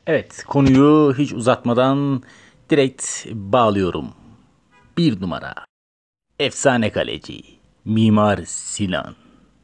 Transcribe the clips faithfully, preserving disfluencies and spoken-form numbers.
Evet, konuyu hiç uzatmadan direkt bağlıyorum. Bir numara. Efsane kaleci. Mimar Sinan.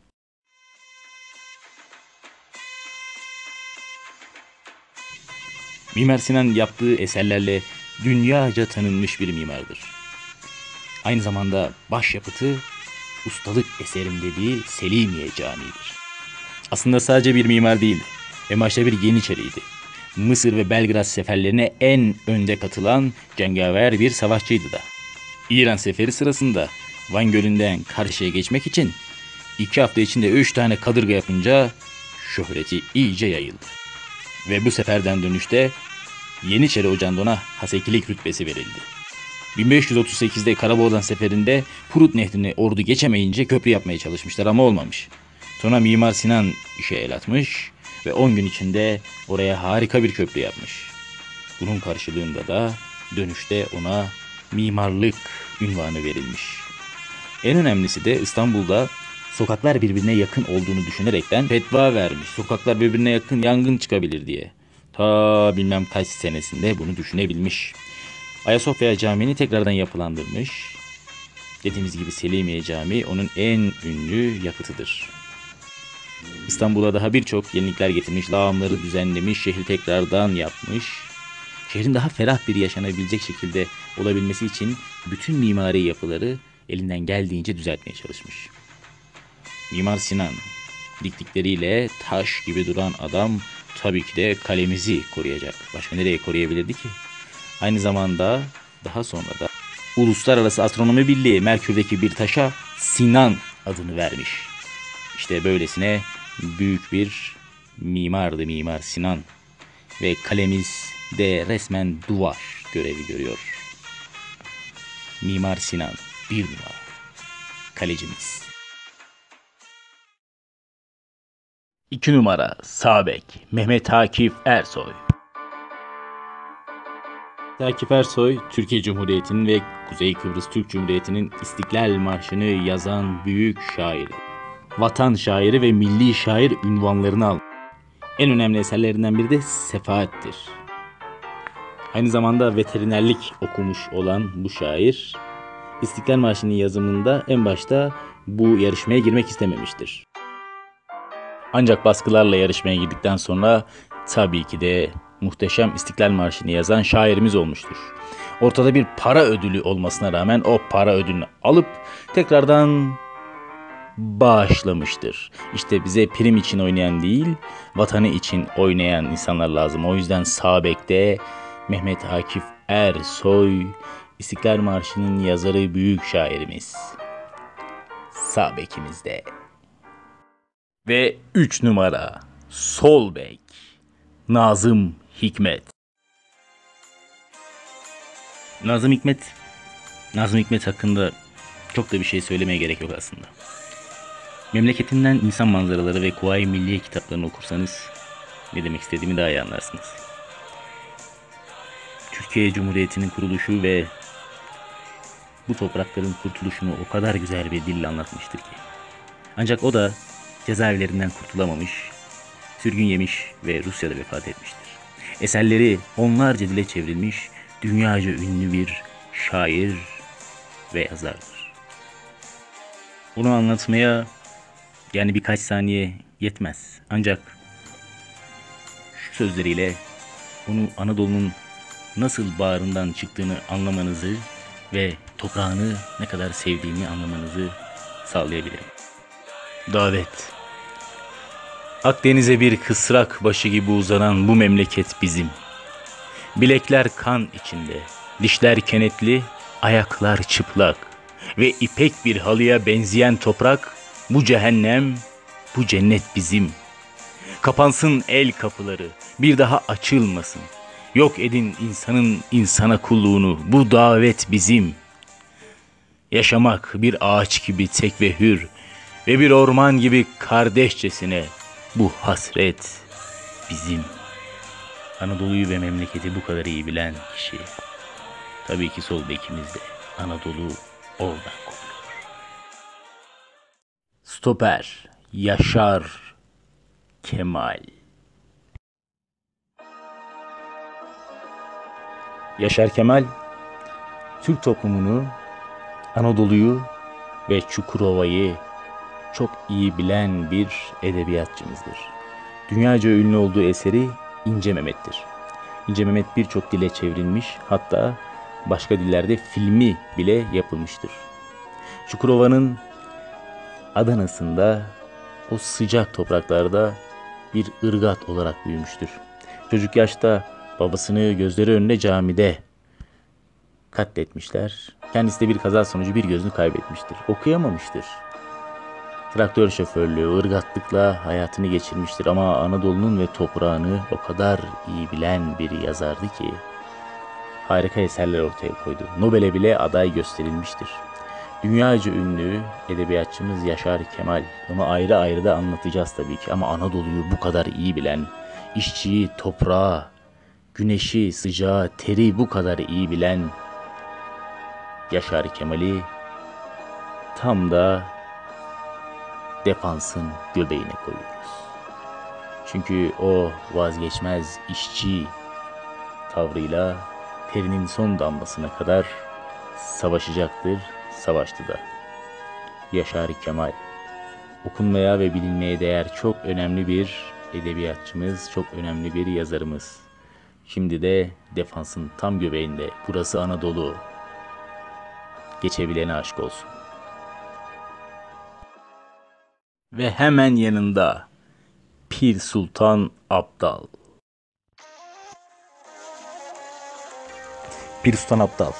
Mimar Sinan yaptığı eserlerle dünyaca tanınmış bir mimardır. Aynı zamanda başyapıtı ustalık eserim dediği Selimiye Camii'dir. Aslında sadece bir mimar değildi. En başta bir Yeniçeriydi. Mısır ve Belgrad seferlerine en önde katılan cengaver bir savaşçıydı da. İran seferi sırasında Van Gölü'nden karşıya geçmek için iki hafta içinde üç tane kadırga yapınca şöhreti iyice yayıldı. Ve bu seferden dönüşte Yeniçeri Ocağı'nda ona hasekilik rütbesi verildi. bin beş yüz otuz sekizde Karaboğdan seferinde Prut Nehri'ni ordu geçemeyince köprü yapmaya çalışmışlar ama olmamış. Sonra Mimar Sinan işe el atmış ve on gün içinde oraya harika bir köprü yapmış. Bunun karşılığında da dönüşte ona mimarlık unvanı verilmiş. En önemlisi de İstanbul'da sokaklar birbirine yakın olduğunu düşünerekten fetva vermiş. Sokaklar birbirine yakın, yangın çıkabilir diye. Ta bilmem kaç senesinde bunu düşünebilmiş. Ayasofya Camii'ni tekrardan yapılandırmış. Dediğimiz gibi Selimiye Camii onun en ünlü yapıtıdır. İstanbul'a daha birçok yenilikler getirmiş, lağımları düzenlemiş, şehri tekrardan yapmış. Şehrin daha ferah bir yaşanabilecek şekilde olabilmesi için bütün mimari yapıları elinden geldiğince düzeltmeye çalışmış. Mimar Sinan, diktikleriyle taş gibi duran adam tabii ki de kalemizi koruyacak. Başka nereye koruyabilirdi ki? Aynı zamanda daha sonra da Uluslararası Astronomi Birliği Merkür'deki bir taşa Sinan adını vermiş. İşte böylesine büyük bir mimardı Mimar Sinan ve kalemiz de resmen duvar görevi görüyor. Mimar Sinan bir numara kalecimiz. İki numara sağ bek Mehmet Akif Ersoy. Akif Ersoy, Türkiye Cumhuriyeti'nin ve Kuzey Kıbrıs Türk Cumhuriyeti'nin İstiklal Marşı'nı yazan büyük şair. Vatan şairi ve milli şair unvanlarını aldı. En önemli eserlerinden biri de Sefahat'tir. Aynı zamanda veterinerlik okumuş olan bu şair, İstiklal Marşı'nın yazımında en başta bu yarışmaya girmek istememiştir. Ancak baskılarla yarışmaya girdikten sonra tabii ki de muhteşem İstiklal Marşı'nı yazan şairimiz olmuştur. Ortada bir para ödülü olmasına rağmen o para ödülünü alıp tekrardan bağışlamıştır. İşte bize prim için oynayan değil, vatanı için oynayan insanlar lazım. O yüzden sağ bekte Mehmet Akif Ersoy, İstiklal Marşı'nın yazarı büyük şairimiz. Sağ bekimizde. Ve üç numara sol bek Nazım Hikmet. Nazım Hikmet, Nazım Hikmet hakkında çok da bir şey söylemeye gerek yok aslında. Memleketinden insan manzaraları ve Kuvayi Milliye kitaplarını okursanız ne demek istediğimi daha iyi anlarsınız. Türkiye Cumhuriyeti'nin kuruluşu ve bu toprakların kurtuluşunu o kadar güzel bir dille anlatmıştır ki. Ancak o da cezaevlerinden kurtulamamış, sürgün yemiş ve Rusya'da vefat etmiştir. Eserleri onlarca dile çevrilmiş, dünyaca ünlü bir şair ve yazardır. Bunu anlatmaya yani birkaç saniye yetmez. Ancak şu sözleriyle onu Anadolu'nun nasıl bağrından çıktığını anlamanızı ve toprağını ne kadar sevdiğini anlamanızı sağlayabilirim. Davet. Akdeniz'e bir kısrak başı gibi uzanan bu memleket bizim. Bilekler kan içinde, dişler kenetli, ayaklar çıplak ve ipek bir halıya benzeyen toprak, bu cehennem, bu cennet bizim. Kapansın el kapıları, bir daha açılmasın. Yok edin insanın insana kulluğunu, bu davet bizim. Yaşamak bir ağaç gibi tek ve hür ve bir orman gibi kardeşçesine, bu hasret bizim. Anadolu'yu ve memleketi bu kadar iyi bilen kişi, tabii ki sol bekimizde. Anadolu oradan kopuyor. Stoper Yaşar Kemal. Yaşar Kemal, Türk toplumunu, Anadolu'yu ve Çukurova'yı çok iyi bilen bir edebiyatçımızdır. Dünyaca ünlü olduğu eseri İnce Mehmet'tir. İnce Mehmet birçok dile çevrilmiş, hatta başka dillerde filmi bile yapılmıştır. Çukurova'nın Adana'sında, o sıcak topraklarda bir ırgat olarak büyümüştür. Çocuk yaşta babasını gözleri önünde camide katletmişler. Kendisi de bir kaza sonucu bir gözünü kaybetmiştir. Okuyamamıştır. Traktör şoförlüğü, ırgatlıkla hayatını geçirmiştir ama Anadolu'nun ve toprağını o kadar iyi bilen bir yazardı ki harika eserler ortaya koydu. Nobel'e bile aday gösterilmiştir. Dünyaca ünlü edebiyatçımız Yaşar Kemal. Onu ayrı ayrı da anlatacağız tabii ki ama Anadolu'yu bu kadar iyi bilen, işçiyi, toprağı, güneşi, sıcağı, teri bu kadar iyi bilen Yaşar Kemal'i tam da defansın göbeğine koyuyoruz. Çünkü o vazgeçmez işçi tavrıyla terinin son damlasına kadar savaşacaktır, savaştı da. Yaşar Kemal, okunmaya ve bilinmeye değer çok önemli bir edebiyatçımız, çok önemli bir yazarımız. Şimdi de defansın tam göbeğinde, burası Anadolu. Geçebilene aşk olsun. Ve hemen yanında Pir Sultan Abdal. Pir Sultan Abdal,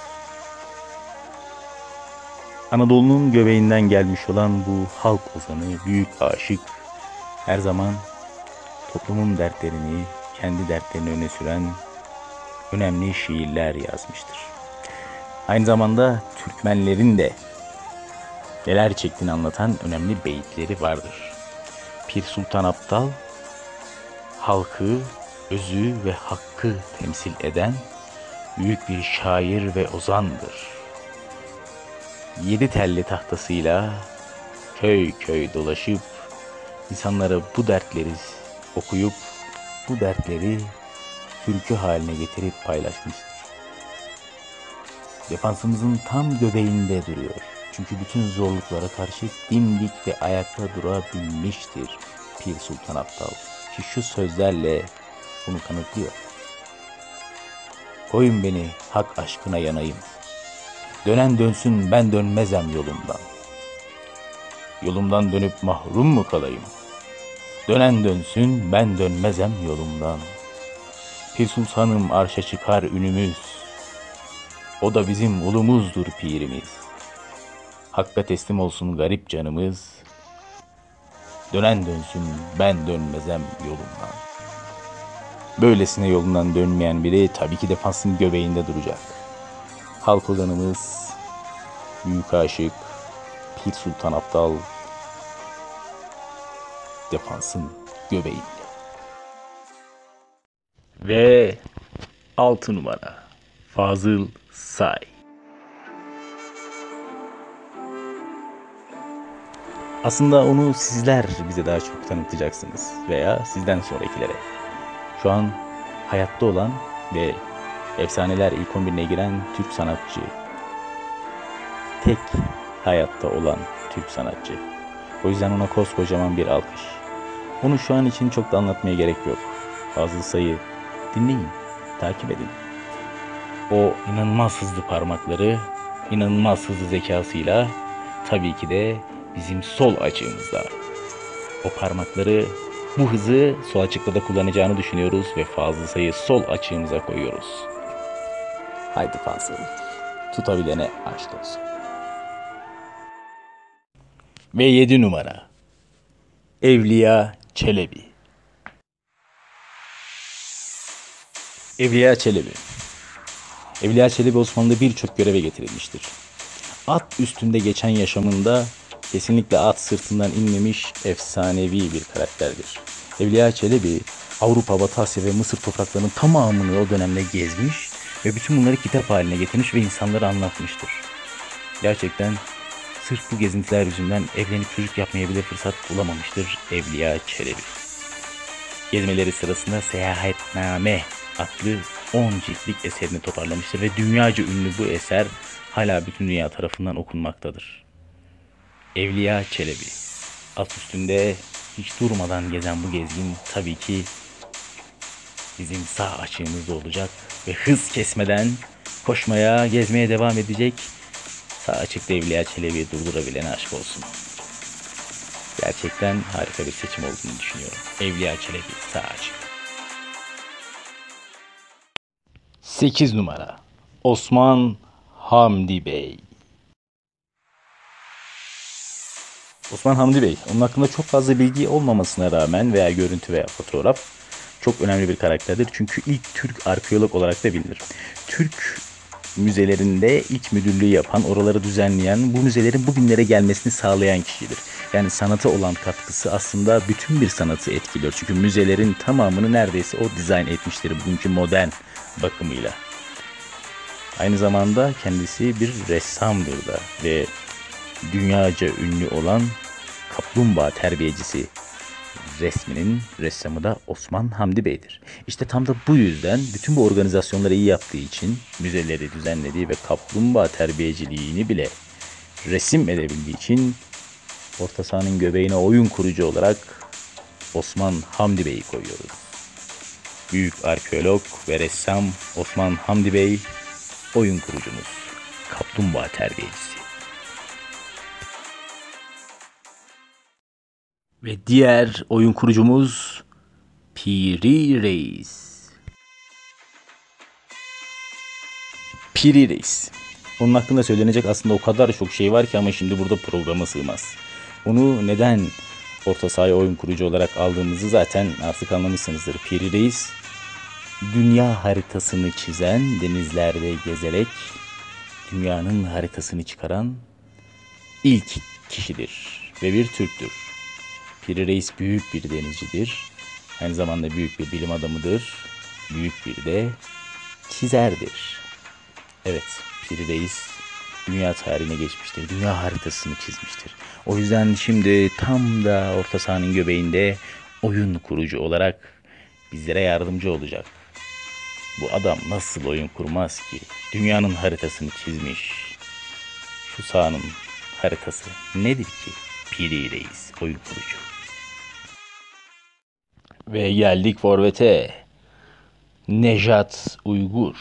Anadolu'nun göbeğinden gelmiş olan bu halk ozanı, büyük aşık, her zaman toplumun dertlerini, kendi dertlerini öne süren önemli şiirler yazmıştır. Aynı zamanda Türkmenlerin de neler çektiğini anlatan önemli beyitleri vardır. Pir Sultan Abdal, halkı, özü ve hakkı temsil eden büyük bir şair ve ozandır. Yedi telli tahtasıyla köy köy dolaşıp insanlara bu dertleri okuyup bu dertleri türkü haline getirip paylaşmıştır. Defansımızın tam göbeğinde duruyor. Çünkü bütün zorluklara karşı dimdik ve ayakta durabilmiştir Pir Sultan Abdal. Ki şu sözlerle bunu kanıtlıyor. Koyun beni hak aşkına yanayım. Dönen dönsün ben dönmezem yolumdan. Yolumdan dönüp mahrum mu kalayım? Dönen dönsün ben dönmezem yolumdan. Pir Sultanım arşa çıkar ünümüz. O da bizim ulumuzdur pirimiz. Hakka teslim olsun garip canımız. Dönen dönsün ben dönmezem yolumdan. Böylesine yolundan dönmeyen biri tabii ki defansın göbeğinde duracak. Halk ozanımız, büyük aşık Pir Sultan Abdal defansın göbeğinde. Ve altı numara Fazıl Say. Aslında onu sizler bize daha çok tanıtacaksınız veya sizden sonrakilere. Şu an hayatta olan ve efsaneler ilk on birine giren Türk sanatçı. Tek hayatta olan Türk sanatçı. O yüzden ona koskocaman bir alkış. Onu şu an için çok da anlatmaya gerek yok. Fazıl Say'ı dinleyin, takip edin. O inanılmaz hızlı parmakları, inanılmaz hızlı zekasıyla tabii ki de bizim sol açığımızda. O parmakları, bu hızı sol açıkta da kullanacağını düşünüyoruz ve Fazıl Say'ı sol açığımıza koyuyoruz. Haydi Fazıl, tutabilene aşk olsun. Ve yedi numara Evliya Çelebi. Evliya Çelebi. Evliya Çelebi Osmanlı'da birçok göreve getirilmiştir. At üstünde geçen yaşamında kesinlikle at sırtından inmemiş efsanevi bir karakterdir. Evliya Çelebi Avrupa, Batı Asya ve Mısır topraklarının tamamını o dönemde gezmiş ve bütün bunları kitap haline getirmiş ve insanlara anlatmıştır. Gerçekten sırf bu gezintiler yüzünden evlenip çocuk yapmaya bile fırsat bulamamıştır Evliya Çelebi. Gezmeleri sırasında Seyahatname adlı on ciltlik eserini toparlamıştır ve dünyaca ünlü bu eser hala bütün dünya tarafından okunmaktadır. Evliya Çelebi. At üstünde hiç durmadan gezen bu gezgin tabii ki bizim sağ açığımızda olacak ve hız kesmeden koşmaya, gezmeye devam edecek. Sağ açıkta Evliya Çelebi'yi durdurabilene aşk olsun. Gerçekten harika bir seçim olduğunu düşünüyorum. Evliya Çelebi sağ açık. sekiz numara Osman Hamdi Bey. Osman Hamdi Bey, onun hakkında çok fazla bilgi olmamasına rağmen veya görüntü veya fotoğraf çok önemli bir karakterdir. Çünkü ilk Türk arkeolog olarak da bilinir. Türk müzelerinde ilk müdürlüğü yapan, oraları düzenleyen, bu müzelerin bugünlere gelmesini sağlayan kişidir. Yani sanata olan katkısı aslında bütün bir sanatı etkiliyor. Çünkü müzelerin tamamını neredeyse o dizayn etmiştir bugünkü modern bakımıyla. Aynı zamanda kendisi bir ressamdır da ve dünyaca ünlü olan kaplumbağa terbiyecisi resminin ressamı da Osman Hamdi Bey'dir. İşte tam da bu yüzden bütün bu organizasyonları iyi yaptığı için, müzeleri düzenlediği ve kaplumbağa terbiyeciliğini bile resim edebildiği için orta sahanın göbeğine oyun kurucu olarak Osman Hamdi Bey'i koyuyoruz. Büyük arkeolog ve ressam Osman Hamdi Bey, oyun kurucumuz, kaplumbağa terbiyecisi. Ve diğer oyun kurucumuz Piri Reis. Piri Reis. Onun hakkında söylenecek aslında o kadar çok şey var ki ama şimdi burada programa sığmaz. Onu neden orta sahaya oyun kurucu olarak aldığımızı zaten artık anlamışsınızdır. Piri Reis, dünya haritasını çizen, denizlerde gezerek dünyanın haritasını çıkaran ilk kişidir ve bir Türktür. Piri Reis büyük bir denizcidir. Aynı zamanda büyük bir bilim adamıdır. Büyük bir de çizerdir. Evet, Piri Reis dünya tarihine geçmiştir. Dünya haritasını çizmiştir. O yüzden şimdi tam da orta sahanın göbeğinde oyun kurucu olarak bizlere yardımcı olacak. Bu adam nasıl oyun kurmaz ki? Dünyanın haritasını çizmiş. Şu sahanın haritası nedir ki? Piri Reis oyun kurucu. Ve geldik forvete. Nejat Uygur.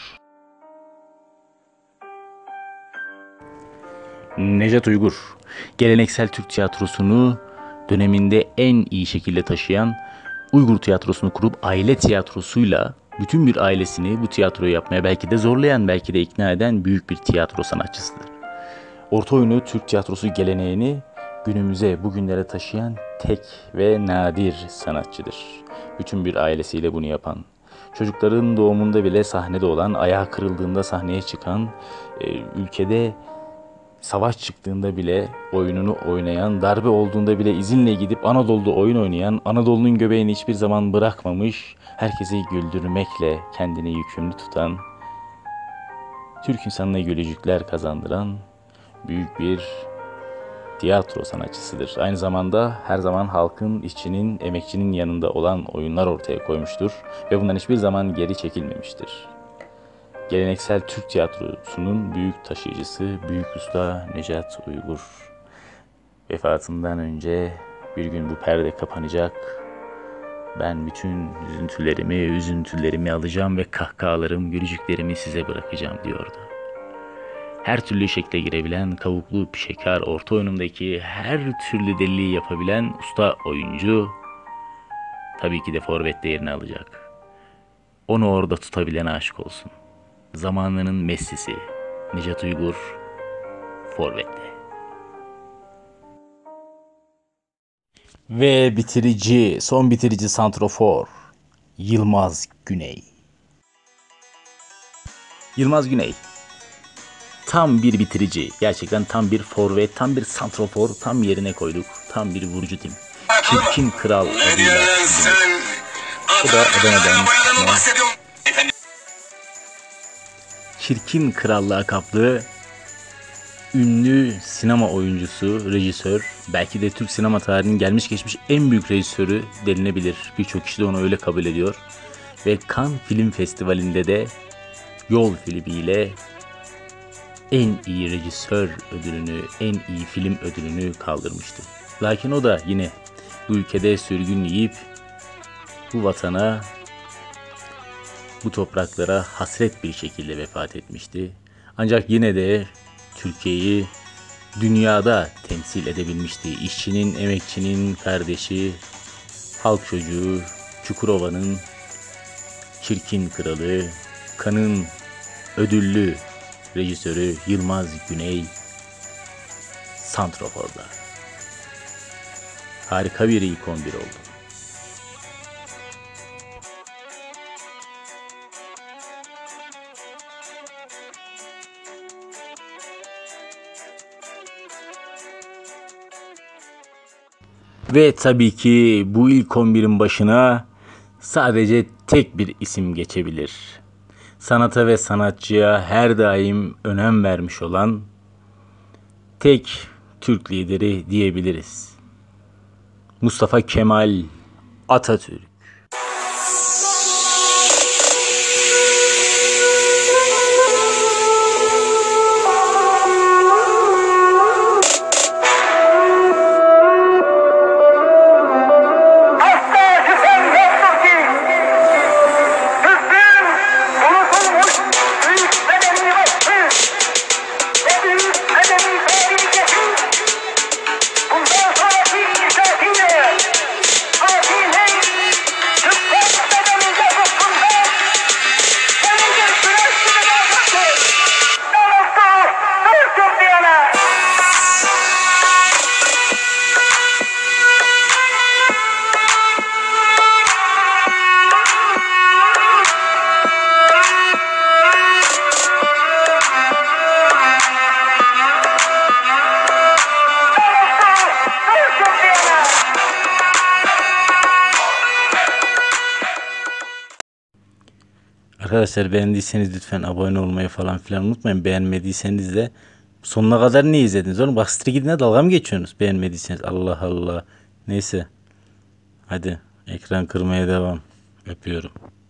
Nejat Uygur, geleneksel Türk tiyatrosunu döneminde en iyi şekilde taşıyan, Uygur tiyatrosunu kurup aile tiyatrosuyla bütün bir ailesini bu tiyatroyu yapmaya belki de zorlayan, belki de ikna eden büyük bir tiyatro sanatçısıdır. Orta oyunu Türk tiyatrosu geleneğini günümüze, bugünlere taşıyan tek ve nadir sanatçıdır. Bütün bir ailesiyle bunu yapan, çocukların doğumunda bile sahnede olan, ayağı kırıldığında sahneye çıkan, ülkede savaş çıktığında bile oyununu oynayan, darbe olduğunda bile izinle gidip Anadolu'da oyun oynayan, Anadolu'nun göbeğini hiçbir zaman bırakmamış, herkesi güldürmekle kendini yükümlü tutan, Türk insanına gülücükler kazandıran büyük bir tiyatro sanatçısıdır. Aynı zamanda her zaman halkın, işçinin, emekçinin yanında olan oyunlar ortaya koymuştur ve bundan hiçbir zaman geri çekilmemiştir. Geleneksel Türk tiyatrosunun büyük taşıyıcısı, büyük usta Nejat Uygur. Vefatından önce bir gün bu perde kapanacak. Ben bütün üzüntülerimi, üzüntülerimi alacağım ve kahkahalarım, gülücüklerimi size bırakacağım diyordu. Her türlü şekle girebilen, kavuklu, pişekar, orta oyunundaki her türlü deliliği yapabilen usta oyuncu tabii ki de forvette yerini alacak. Onu orada tutabilene aşk olsun. Zamanının Messi'si Nejat Uygur forvette. Ve bitirici, son bitirici santrofor Yılmaz Güney. Yılmaz Güney tam bir bitirici, gerçekten tam bir forvet, tam bir santrofor, tam yerine koyduk, tam bir vurucu tim. Çirkin Kral adıyla. Bu da Adana'dan çıkma. Çirkin Kral lakaplı ünlü sinema oyuncusu, rejisör, belki de Türk sinema tarihinin gelmiş geçmiş en büyük rejisörü denilebilir. Birçok kişi de onu öyle kabul ediyor. ve Cannes Film Festivali'nde de Yol filmiyle en iyi rejisör ödülünü, en iyi film ödülünü kaldırmıştı. Lakin o da yine bu ülkede sürgün yiyip bu vatana, bu topraklara hasret bir şekilde vefat etmişti. Ancak yine de Türkiye'yi dünyada temsil edebilmişti. İşçinin, emekçinin kardeşi, halk çocuğu, Çukurova'nın çirkin kralı, Cannes'ın ödüllü rejisörü Yılmaz Güney santraforda. Harika bir ilk on bir oldu. Ve tabii ki bu ilk on birin başına sadece tek bir isim geçebilir. Sanata ve sanatçıya her daim önem vermiş olan tek Türk lideri diyebiliriz. Mustafa Kemal Atatürk. Arkadaşlar beğendiyseniz lütfen abone olmayı falan filan unutmayın. Beğenmediyseniz de sonuna kadar niye izlediniz oğlum? Bak Strigid'ine dalga mı geçiyorsunuz beğenmediyseniz? Allah Allah. Neyse. Hadi ekran kırmaya devam. Öpüyorum.